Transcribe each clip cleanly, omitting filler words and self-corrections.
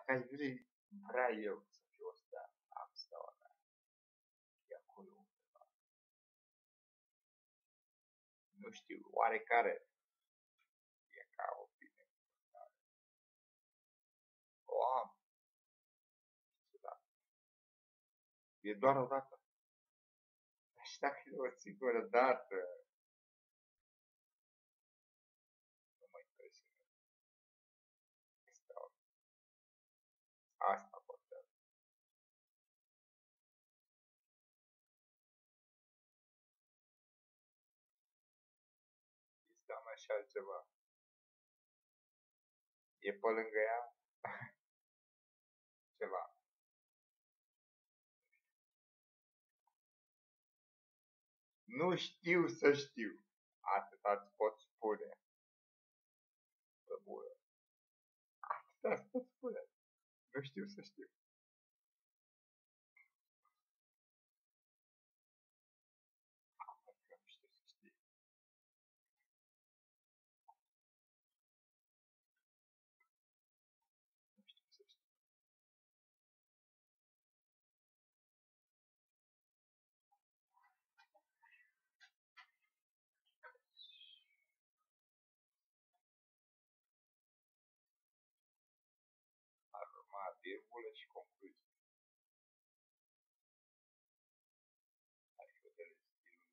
Dacă aș vrea eu să fiu ăsta, am steaua mea. E acolo undeva. Nu știu, oarecare e ca o binecuvântare. O am. Da. E doar o dată. Și dacă e o singură dată, nu mă impresionează. Steaua. Asta contează. Este mai și altceva. E pe lângă ea ceva. Nu știu să știu. Atâta îți pot spune. Pe bună. Atâta îți pot spune. Nu știu să știu. Nu știu să știu. Nu știu să știu. Ar urma virgulă și concluzie. Aristoteles iluzii.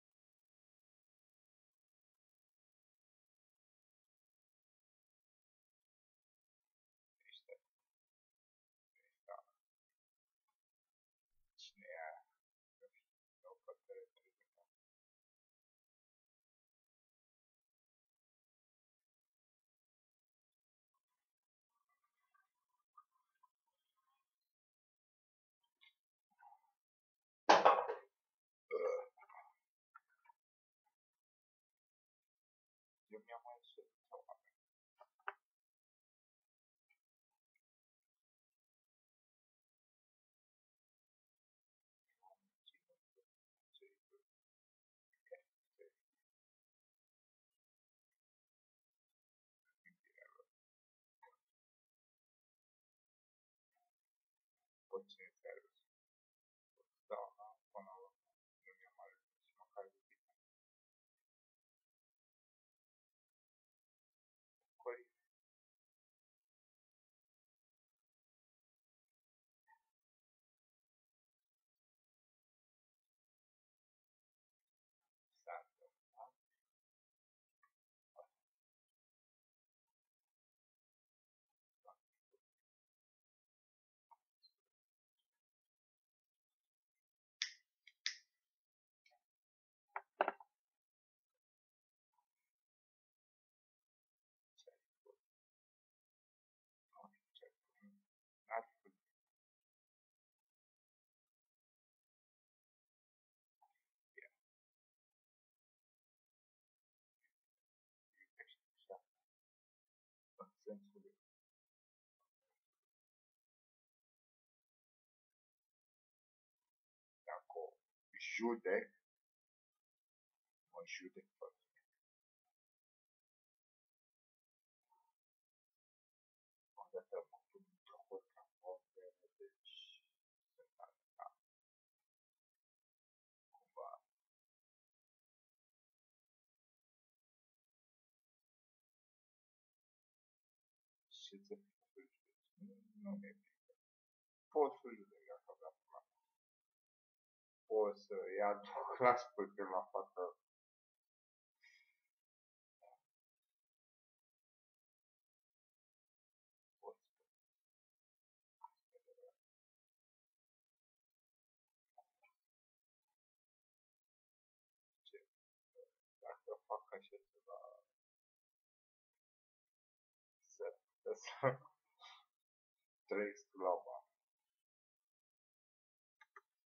Ăștia. Cine e aia? Nu știu. Nu pot să reprezenta. Eu mi-am mai ieșit sau avem. Pot cine ți-a râs. Da, până la urmă. Nu mi-am mai râs și măcar de bine. Corect. S-a întâmplat. N-ar fi iubește așa. În sensul de dacă o judec, mă judec pe mine. Odată mă pun într-o contrafondă, deci sunt atâta. Cumva. Și ți-e frică să judeci. Nu mi-e frică. Pot să judec dacă vreau să fac. Pot să ia două claspuri pe la fată. Pot să ce. Dacă fac așa ceva, să trăiesc la